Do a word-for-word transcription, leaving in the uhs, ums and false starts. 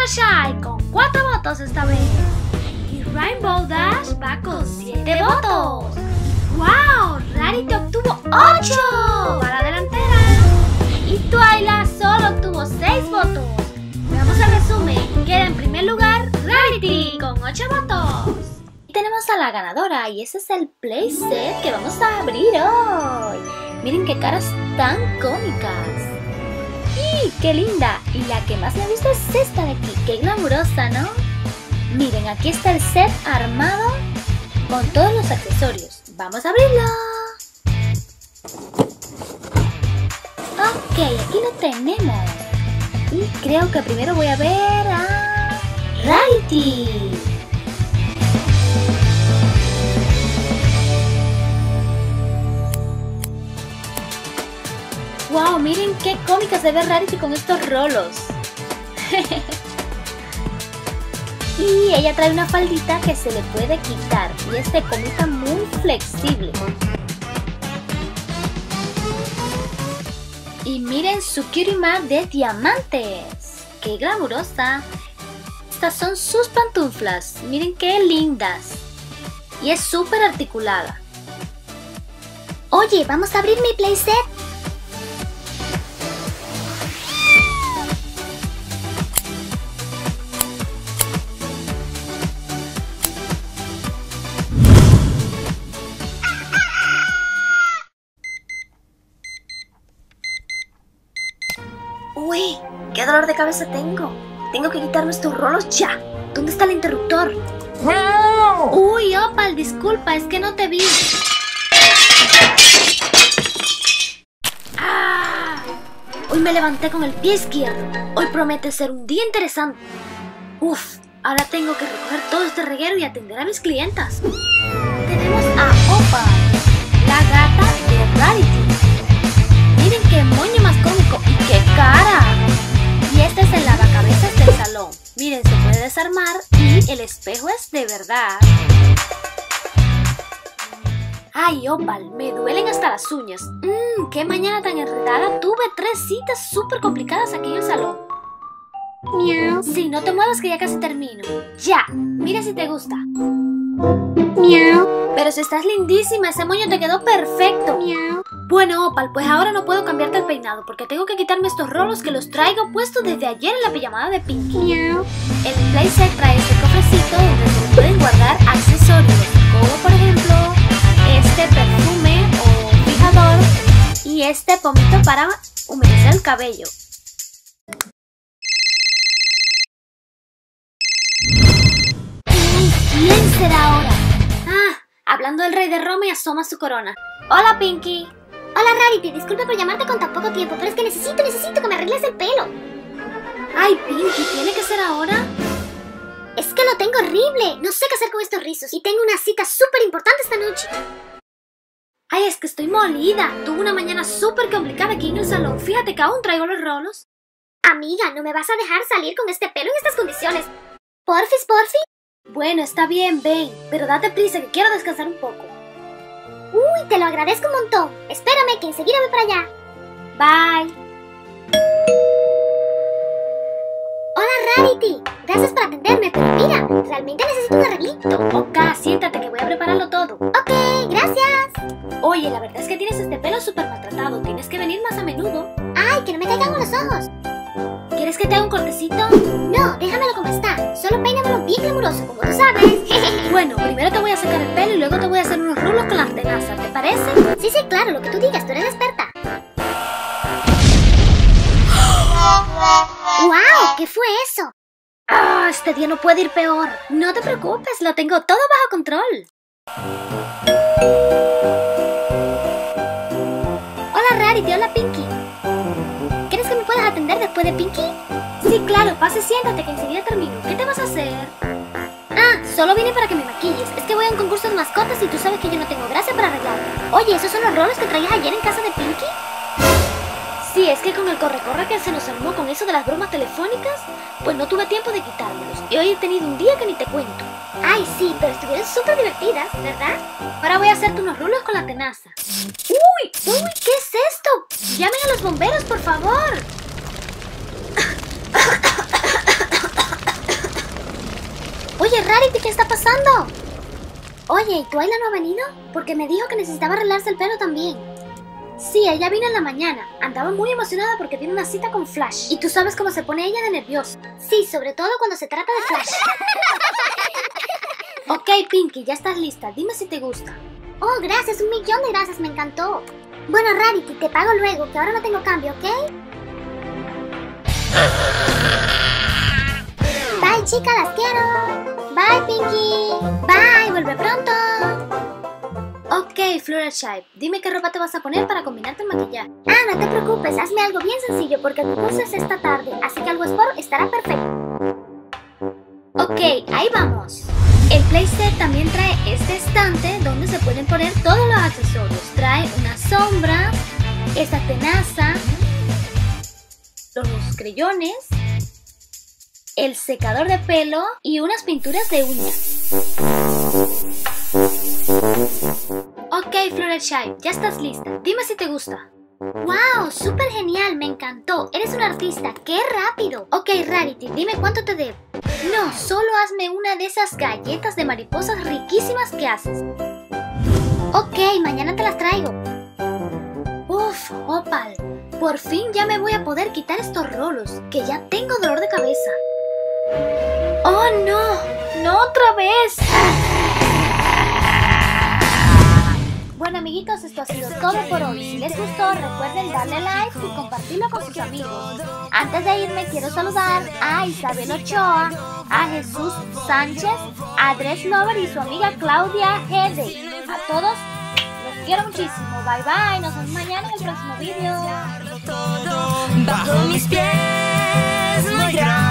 Fluttershy con cuatro votos esta vez. Y Rainbow Dash va con siete votos. ¡Wow! Rarity obtuvo ocho para la delantera. Y Twyla solo obtuvo seis votos. Veamos el resumen. Queda en primer lugar Rarity con ocho votos. Y tenemos a la ganadora y ese es el playset que vamos a abrir hoy. Miren qué caras tan cómicas. ¡Y qué linda! Y la que más me gusta es esta de aquí. ¡Qué glamurosa!, ¿no? Miren, aquí está el set armado con todos los accesorios. ¡Vamos a abrirlo! Ok, aquí lo tenemos. Y creo que primero voy a ver a Rarity. ¡Wow! Miren qué cómica se ve Rarity con estos rolos. Y ella trae una faldita que se le puede quitar. Y es de comita muy flexible. Y miren su cutie mark de diamantes. ¡Qué glamurosa! Estas son sus pantuflas. Miren qué lindas. Y es súper articulada. Oye, ¿vamos a abrir mi playset? ¡Uy! ¡Qué dolor de cabeza tengo! Tengo que quitarme estos rolos ya. ¿Dónde está el interruptor? ¡No! ¡Uy, Opal! Disculpa, es que no te vi. ¡Ah! Hoy me levanté con el pie izquierdo. Hoy promete ser un día interesante. Uf, ahora tengo que recoger todo este reguero y atender a mis clientas. Tenemos a Opal, la gata de Rarity. Miren qué moño más cómico y qué cara. Y este es el lavacabezas del salón. Miren, se puede desarmar y el espejo es de verdad. Ay, Opal, me duelen hasta las uñas. Mmm, qué mañana tan enredada. Tuve tres citas súper complicadas aquí en el salón. Miau. Sí, no te muevas que ya casi termino. Ya, mira si te gusta. Miau. Pero si estás lindísima, ese moño te quedó perfecto. Miau. Bueno, Opal, pues ahora no puedo cambiarte el peinado porque tengo que quitarme estos rolos que los traigo puestos desde ayer en la pijamada de Pinky. Miau. El playset trae este cofrecito donde se pueden guardar accesorios, como por ejemplo este perfume o fijador y este pomito para humedecer el cabello. ¿Quién será ahora? Ah, hablando del rey de Roma y asoma su corona. Hola, Pinky. Hola, Rarity, disculpa por llamarte con tan poco tiempo, pero es que necesito, necesito que me arregles el pelo. Ay, Pinky, ¿tiene que ser ahora? Es que lo tengo horrible, no sé qué hacer con estos rizos y tengo una cita súper importante esta noche. Ay, es que estoy molida. Tuve una mañana súper complicada aquí en el salón. Fíjate que aún traigo los rolos. Amiga, no me vas a dejar salir con este pelo en estas condiciones. Porfis, porfi. Bueno, está bien, ven, pero date prisa que quiero descansar un poco. Uy, te lo agradezco un montón. Espérame que enseguida voy para allá. Bye. Hola, Rarity. Gracias por atenderme, pero mira, realmente necesito un arreglito. Ok, siéntate que voy a prepararlo todo. Ok, gracias. Oye, la verdad es que tienes este pelo súper maltratado. Tienes que venir más a menudo. Ay, que no me caigan los ojos. ¿Quieres que te haga un cortecito? No, déjamelo como está. Solo peínamelo bien glamuroso, como tú sabes. Bueno, primero te voy a secar el pelo y luego te voy a hacer unos rulos con la tenaza, ¿te parece? Sí, sí, claro, lo que tú digas, tú eres experta. ¡Wow! ¿Qué fue eso? ¡Ah! Este día no puede ir peor. No te preocupes, lo tengo todo bajo control. Hola, Rarity, hola, Pinky. ¿Crees que me puedas atender después de Pinky? Sí, claro, pase, siéntate que enseguida termino. ¿Qué te vas a hacer? Ah, solo vine para que me maquilles. Es que voy a un concurso de mascotas y tú sabes que yo no tengo gracia para arreglarme. Oye, ¿esos son los rolos que traías ayer en casa de Pinky? Sí, es que con el corre-corre que se nos armó con eso de las bromas telefónicas, pues no tuve tiempo de quitármelos. Y hoy he tenido un día que ni te cuento. Ay, sí, pero estuvieron súper divertidas, ¿verdad? Ahora voy a hacerte unos rulos con la tenaza. ¡Uy! ¡Uy! ¿Qué es esto? Llamen a los bomberos, por favor. Oye, Rarity, ¿qué está pasando? Oye, ¿y Twyla no ha venido? Porque me dijo que necesitaba arreglarse el pelo también. Sí, ella vino en la mañana. Andaba muy emocionada porque tiene una cita con Flash. Y tú sabes cómo se pone ella de nerviosa. Sí, sobre todo cuando se trata de Flash. Ok, Pinky, ya estás lista. Dime si te gusta. Oh, gracias, un millón de gracias, me encantó. Bueno, Rarity, te pago luego, que ahora no tengo cambio, ¿ok? Bye, chicas, las quiero. Bye, Pinky. Bye, vuelve pronto. Ok, Fluttershy, dime qué ropa te vas a poner para combinarte el maquillaje. Ah, no te preocupes, hazme algo bien sencillo porque el concurso es esta tarde, así que algo sport estará perfecto. Ok, ahí vamos. El playset también trae este estante donde se pueden poner todos los accesorios. Trae una sombra, esta tenaza, los creyones, el secador de pelo y unas pinturas de uñas. Ok, Fluttershy, ya estás lista. Dime si te gusta. ¡Wow! ¡Súper genial! Me encantó. Eres un artista. ¡Qué rápido! Ok, Rarity, dime cuánto te debo. No, solo hazme una de esas galletas de mariposas riquísimas que haces. Ok, mañana te las traigo. Uf, Opal, por fin ya me voy a poder quitar estos rolos, que ya tengo dolor de cabeza. ¡Oh, no! ¡No otra vez! Bueno, amiguitos, esto ha sido todo por hoy. Si les gustó, recuerden darle like y compartirlo con sus amigos. Antes de irme, quiero saludar a Isabel Ochoa, a Jesús Sánchez, a Dress Lover y su amiga Claudia Hede. A todos, los quiero muchísimo. Bye bye, nos vemos mañana en el próximo video. Bajo mis pies, muy grande.